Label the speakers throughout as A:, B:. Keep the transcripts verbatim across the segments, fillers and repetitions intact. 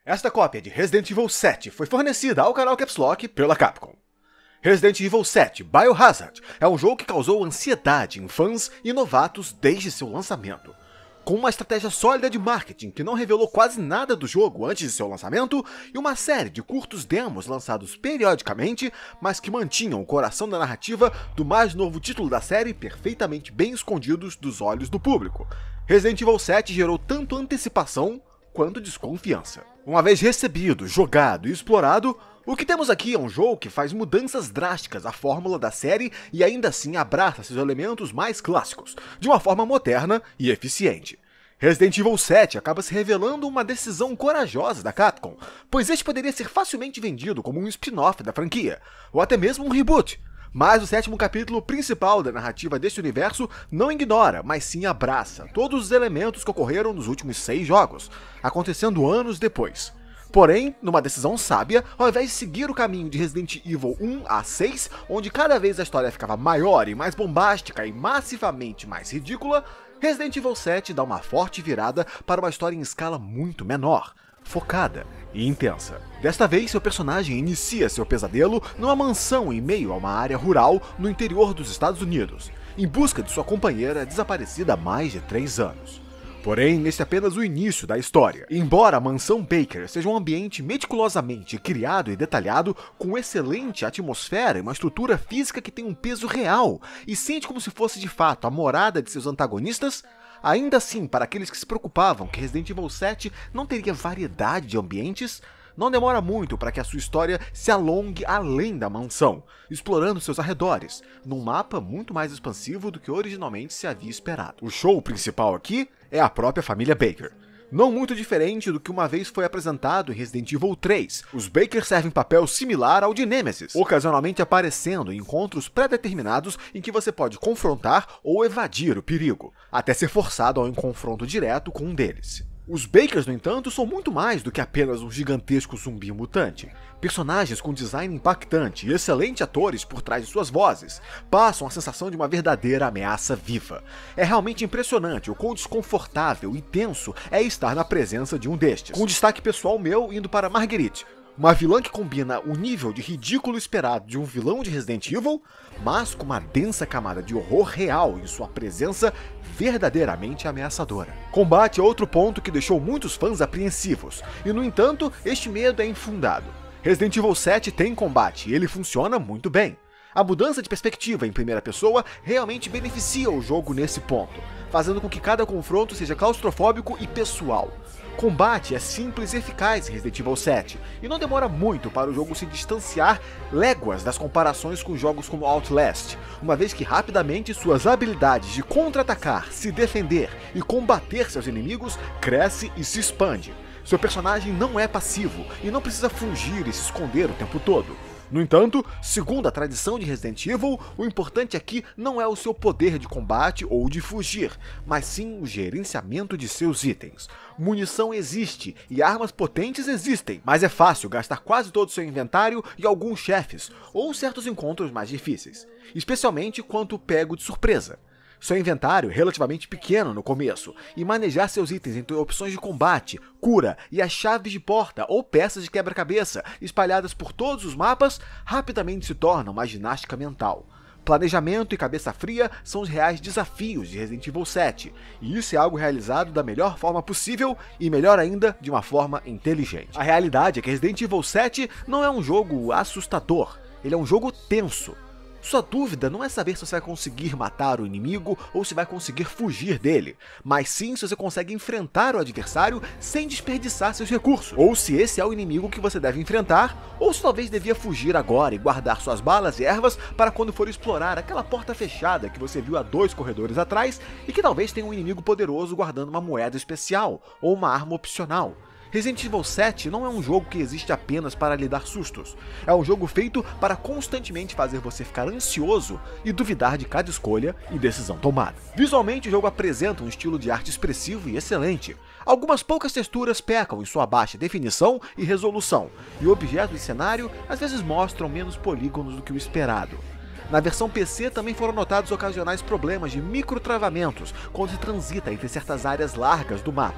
A: Esta cópia de Resident Evil sete foi fornecida ao canal Caps Lock pela Capcom. Resident Evil sete Biohazard é um jogo que causou ansiedade em fãs e novatos desde seu lançamento. Com uma estratégia sólida de marketing que não revelou quase nada do jogo antes de seu lançamento, e uma série de curtos demos lançados periodicamente, mas que mantinham o coração da narrativa do mais novo título da série perfeitamente bem escondidos dos olhos do público, Resident Evil sete gerou tanto antecipação quanto desconfiança. Uma vez recebido, jogado e explorado, o que temos aqui é um jogo que faz mudanças drásticas à fórmula da série e ainda assim abraça seus elementos mais clássicos, de uma forma moderna e eficiente. Resident Evil sete acaba se revelando uma decisão corajosa da Capcom, pois este poderia ser facilmente vendido como um spin-off da franquia, ou até mesmo um reboot. Mas o sétimo capítulo principal da narrativa deste universo não ignora, mas sim abraça todos os elementos que ocorreram nos últimos seis jogos, acontecendo anos depois. Porém, numa decisão sábia, ao invés de seguir o caminho de Resident Evil um a seis, onde cada vez a história ficava maior e mais bombástica e massivamente mais ridícula, Resident Evil sete dá uma forte virada para uma história em escala muito menor, focada e intensa. Desta vez, seu personagem inicia seu pesadelo numa mansão em meio a uma área rural no interior dos Estados Unidos, em busca de sua companheira desaparecida há mais de três anos. Porém, este é apenas o início da história. Embora a mansão Baker seja um ambiente meticulosamente criado e detalhado, com excelente atmosfera e uma estrutura física que tem um peso real, e sente como se fosse de fato a morada de seus antagonistas, ainda assim, para aqueles que se preocupavam que Resident Evil sete não teria variedade de ambientes, não demora muito para que a sua história se alongue além da mansão, explorando seus arredores, num mapa muito mais expansivo do que originalmente se havia esperado. O show principal aqui é a própria família Baker. Não muito diferente do que uma vez foi apresentado em Resident Evil três, os Baker servem papel similar ao de Nemesis, ocasionalmente aparecendo em encontros pré-determinados em que você pode confrontar ou evadir o perigo, até ser forçado a um confronto direto com um deles. Os Bakers, no entanto, são muito mais do que apenas um gigantesco zumbi mutante. Personagens com design impactante e excelentes atores por trás de suas vozes passam a sensação de uma verdadeira ameaça viva. É realmente impressionante o quão desconfortável e tenso é estar na presença de um destes. Com destaque pessoal meu indo para Marguerite, uma vilã que combina o nível de ridículo esperado de um vilão de Resident Evil, mas com uma densa camada de horror real em sua presença verdadeiramente ameaçadora. Combate é outro ponto que deixou muitos fãs apreensivos, e no entanto, este medo é infundado. Resident Evil sete tem combate e ele funciona muito bem. A mudança de perspectiva em primeira pessoa realmente beneficia o jogo nesse ponto, fazendo com que cada confronto seja claustrofóbico e pessoal. Combate é simples e eficaz em Resident Evil sete, e não demora muito para o jogo se distanciar léguas das comparações com jogos como Outlast, uma vez que rapidamente suas habilidades de contra-atacar, se defender e combater seus inimigos cresce e se expande. Seu personagem não é passivo e não precisa fugir e se esconder o tempo todo. No entanto, segundo a tradição de Resident Evil, o importante aqui não é o seu poder de combate ou de fugir, mas sim o gerenciamento de seus itens. Munição existe e armas potentes existem, mas é fácil gastar quase todo o seu inventário em alguns chefes ou certos encontros mais difíceis, especialmente quando pego de surpresa. Seu inventário é relativamente pequeno no começo, e manejar seus itens entre opções de combate, cura e as chaves de porta ou peças de quebra-cabeça espalhadas por todos os mapas rapidamente se torna uma ginástica mental. Planejamento e cabeça fria são os reais desafios de Resident Evil sete, e isso é algo realizado da melhor forma possível e, melhor ainda, de uma forma inteligente. A realidade é que Resident Evil sete não é um jogo assustador, ele é um jogo tenso. Sua dúvida não é saber se você vai conseguir matar o inimigo ou se vai conseguir fugir dele, mas sim se você consegue enfrentar o adversário sem desperdiçar seus recursos, ou se esse é o inimigo que você deve enfrentar, ou se talvez devia fugir agora e guardar suas balas e ervas para quando for explorar aquela porta fechada que você viu há dois corredores atrás e que talvez tenha um inimigo poderoso guardando uma moeda especial ou uma arma opcional. Resident Evil sete não é um jogo que existe apenas para lhe dar sustos, é um jogo feito para constantemente fazer você ficar ansioso e duvidar de cada escolha e decisão tomada. Visualmente o jogo apresenta um estilo de arte expressivo e excelente. Algumas poucas texturas pecam em sua baixa definição e resolução, e objetos de cenário às vezes mostram menos polígonos do que o esperado. Na versão P C também foram notados ocasionais problemas de microtravamentos quando se transita entre certas áreas largas do mapa.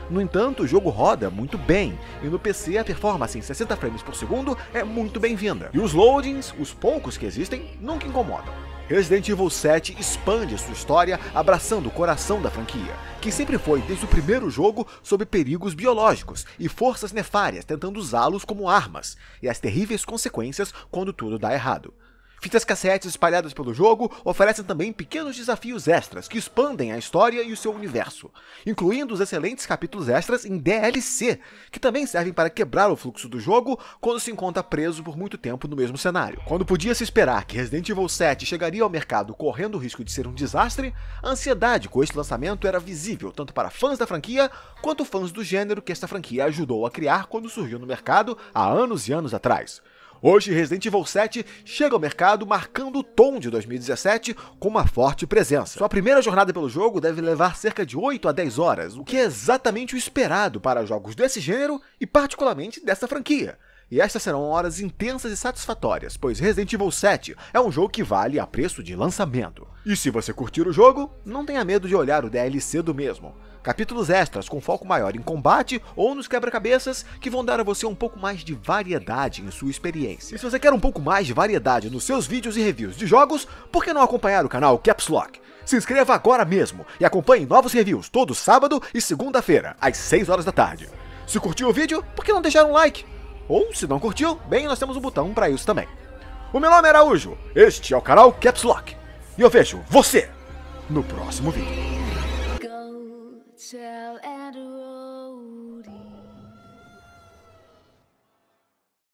A: No entanto, o jogo roda muito bem, e no P C a performance em sessenta frames por segundo é muito bem-vinda. E os loadings, os poucos que existem, nunca incomodam. Resident Evil sete expande sua história abraçando o coração da franquia, que sempre foi, desde o primeiro jogo, sob perigos biológicos e forças nefárias tentando usá-los como armas, e as terríveis consequências quando tudo dá errado. Fitas cassetes espalhadas pelo jogo oferecem também pequenos desafios extras que expandem a história e o seu universo, incluindo os excelentes capítulos extras em D L C, que também servem para quebrar o fluxo do jogo quando se encontra preso por muito tempo no mesmo cenário. Quando podia se esperar que Resident Evil sete chegaria ao mercado correndo o risco de ser um desastre, a ansiedade com este lançamento era visível tanto para fãs da franquia quanto fãs do gênero que esta franquia ajudou a criar quando surgiu no mercado há anos e anos atrás. Hoje, Resident Evil sete chega ao mercado marcando o tom de dois mil e dezessete com uma forte presença. Sua primeira jornada pelo jogo deve levar cerca de oito a dez horas, o que é exatamente o esperado para jogos desse gênero e particularmente dessa franquia. E estas serão horas intensas e satisfatórias, pois Resident Evil sete é um jogo que vale a preço de lançamento. E se você curtir o jogo, não tenha medo de olhar o D L C do mesmo. Capítulos extras com foco maior em combate ou nos quebra-cabeças que vão dar a você um pouco mais de variedade em sua experiência. E se você quer um pouco mais de variedade nos seus vídeos e reviews de jogos, por que não acompanhar o canal Caps Lock? Se inscreva agora mesmo e acompanhe novos reviews todo sábado e segunda-feira, às seis horas da tarde. Se curtiu o vídeo, por que não deixar um like? Ou, se não curtiu, bem, nós temos um botão para isso também. O meu nome é Araújo, este é o canal Caps Lock, e eu vejo você no próximo vídeo.
B: Tell